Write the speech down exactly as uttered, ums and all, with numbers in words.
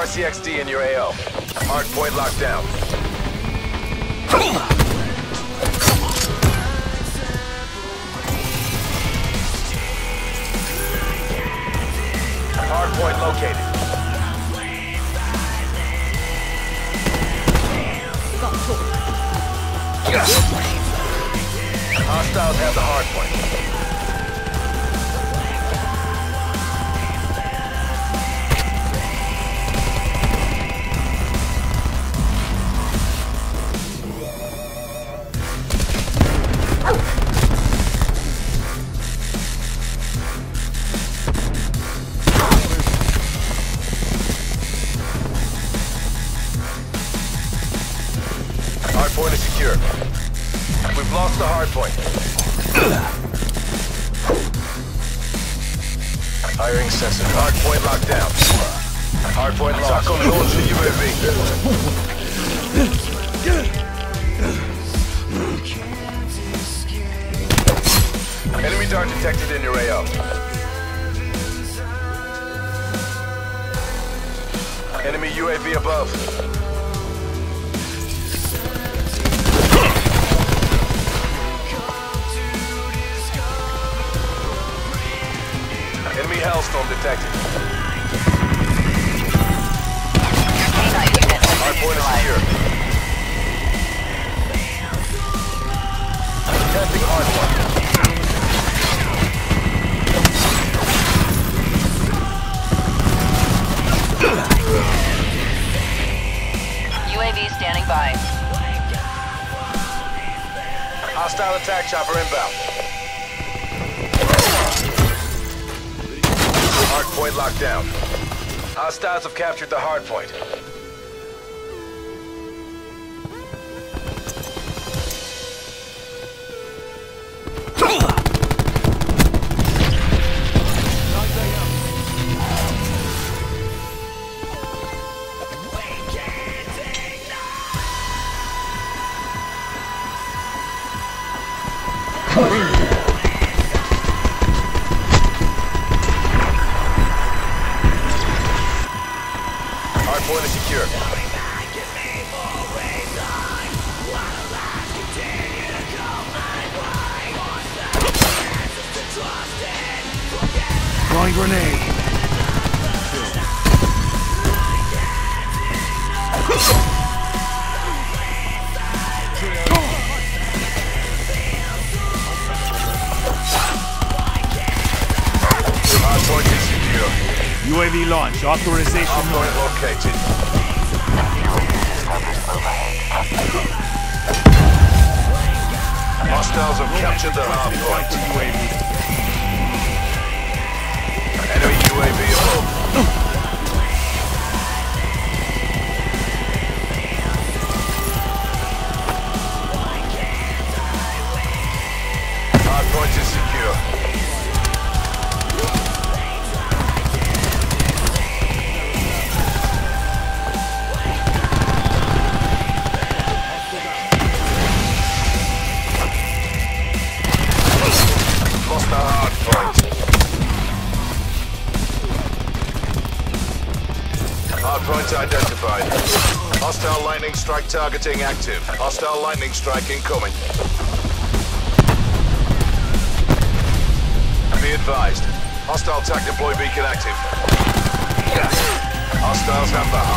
R C X D in your A O. Hard point locked down. Hard point located. Hostiles have the hard point. Hardpoint is secure. We've lost the hardpoint. Firing sensor. Hardpoint locked down. Hardpoint locked. Tac on launch the U A V. Enemy dart detected in your A O. Enemy U A V above. Enemy Hellstorm detected. Hardpoint is secure. Testing hardpoint. U A V standing by. Hostile attack chopper inbound. Hardpoint locked down. Hostiles have captured the hardpoint. Hardpoint is secure. Throwing grenade. Hardpoint is secure. U A V launch. Authorization. Hardpoint located. Hostiles have captured the hardpoint. U A V. Enemy U A V above. Hardpoint is secure. Lost the hardpoint. Hardpoint identified. Hostile lightning strike targeting active. Hostile lightning strike incoming. Be advised. Hostile tac deploy beacon active. Hostiles have the